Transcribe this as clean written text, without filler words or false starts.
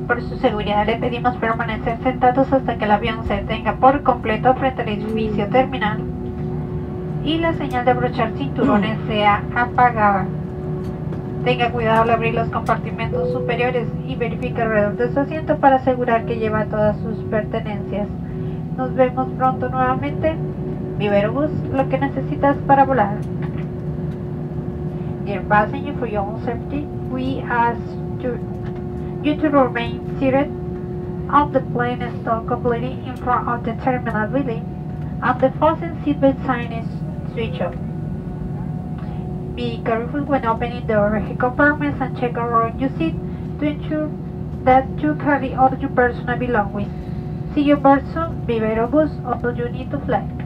Por su seguridad le pedimos permanecer sentados hasta que el avión se detenga por completo frente al edificio terminal y la señal de abrochar cinturones sea apagada. Tenga cuidado al abrir los compartimentos superiores y verifique alrededor de su asiento para asegurar que lleva todas sus pertenencias. Nos vemos pronto nuevamente. Viverobus, lo que necesitas para volar. Dear passenger, for your own safety, we ask you to remain seated on the plane stall completely in front of the terminal building, and the fasten seatbelt sign is switched off. Be careful when opening the overhead compartments and check around your seat to ensure that you carry all your personal belongings. See you very soon, Viverobus, although you need to fly.